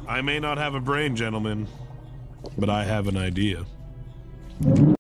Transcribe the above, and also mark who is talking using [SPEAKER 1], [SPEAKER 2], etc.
[SPEAKER 1] I may not have a brain, gentlemen, but I have an idea.